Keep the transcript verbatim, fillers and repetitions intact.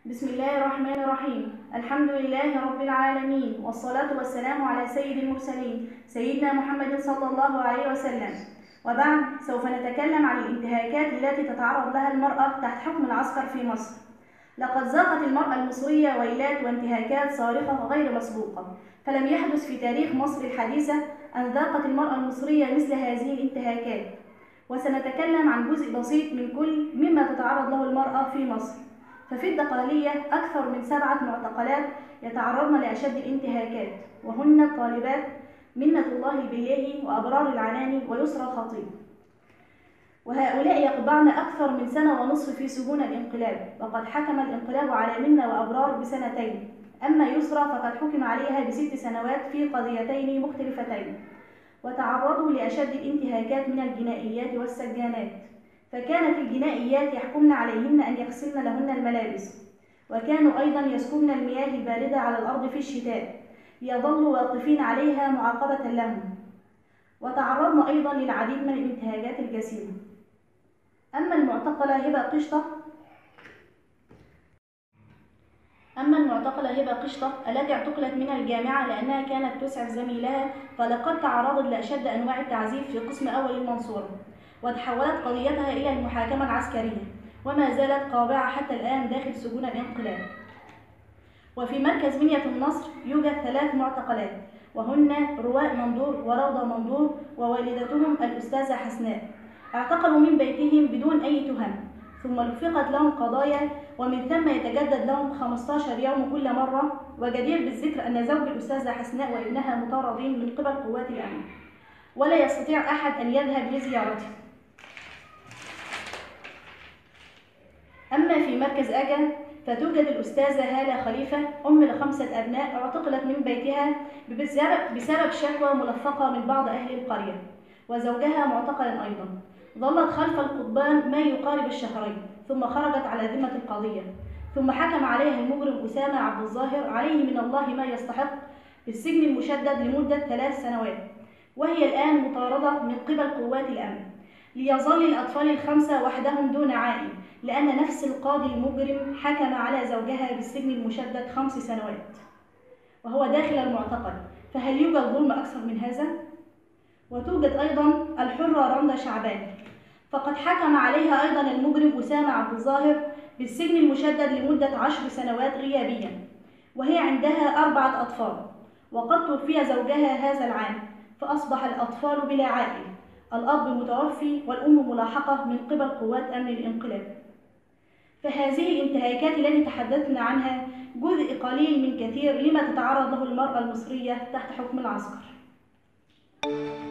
بسم الله الرحمن الرحيم. الحمد لله رب العالمين، والصلاة والسلام على سيد المرسلين سيدنا محمد صلى الله عليه وسلم. وبعد، سوف نتكلم عن الانتهاكات التي تتعرض لها المرأة تحت حكم العسكر في مصر. لقد ذاقت المرأة المصرية ويلات وانتهاكات صارخة غير مسبوقة، فلم يحدث في تاريخ مصر الحديثة أن ذاقت المرأة المصرية مثل هذه الانتهاكات. وسنتكلم عن جزء بسيط من كل مما تتعرض له المرأة في مصر. ففي الدقهلية أكثر من سبعة معتقلات يتعرضن لأشد الانتهاكات، وهن الطالبات منة الله البليهي وأبرار العناني ويسرى الخطيب، وهؤلاء يقبعن أكثر من سنة ونصف في سجون الانقلاب، وقد حكم الانقلاب على منة وأبرار بسنتين. أما يسرى فقد حكم عليها بست سنوات في قضيتين مختلفتين، وتعرضوا لأشد الانتهاكات من الجنائيات والسجانات. فكانت الجنائيات يحكمن عليهن أن يغسلن لهن الملابس، وكانوا أيضا يسكبن المياه الباردة على الأرض في الشتاء ليظلوا واقفين عليها معاقبة لهم. وتعرضن أيضا للعديد من الانتهاكات الجسيمة. أما المعتقلة هبة قشطة أما المعتقلة هبة قشطة التي اعتقلت من الجامعة لأنها كانت تسعف زميلها، فلقد تعرضت لأشد أنواع التعذيب في قسم أول المنصورة، وتحولت قضيتها إلى المحاكمة العسكرية، وما زالت قابعة حتى الآن داخل سجون الانقلاب. وفي مركز منية النصر يوجد ثلاث معتقلات، وهن رواء مندور وروضة مندور ووالدتهم الأستاذة حسناء. اعتقلوا من بيتهم بدون أي تهم، ثم لفقت لهم قضايا، ومن ثم يتجدد لهم خمسة عشر يوم كل مرة. وجدير بالذكر أن زوج الأستاذة حسناء وابنها مطاردين من قبل قوات الأمن، ولا يستطيع أحد أن يذهب لزيارته. أما في مركز أجا فتوجد الأستاذة هالة خليفة أم لخمسة أبناء، اعتقلت من بيتها بسبب شكوى ملفقة من بعض أهل القرية، وزوجها معتقلا أيضا. ظلت خلف القضبان ما يقارب الشهرين، ثم خرجت على ذمة القضية، ثم حكم عليها المجرم أسامة عبد الظاهر عليه من الله ما يستحق بالسجن المشدد لمدة ثلاث سنوات، وهي الآن مطاردة من قبل قوات الأمن. ليظل الأطفال الخمسة وحدهم دون عائل، لأن نفس القاضي المجرم حكم على زوجها بالسجن المشدد خمس سنوات وهو داخل المعتقل. فهل يوجد ظلم أكثر من هذا؟ وتوجد أيضا الحرة رندا شعبان، فقد حكم عليها أيضا المجرم أسامة عبد الظاهر بالسجن المشدد لمدة عشر سنوات غيابيا، وهي عندها أربعة أطفال، وقد توفي زوجها هذا العام، فأصبح الأطفال بلا عائل، الأب متوفي والأم ملاحقة من قبل قوات أمن الانقلاب. فهذه الانتهاكات التي تحدثنا عنها جزء قليل من كثير لما تتعرض له المرأة المصرية تحت حكم العسكر.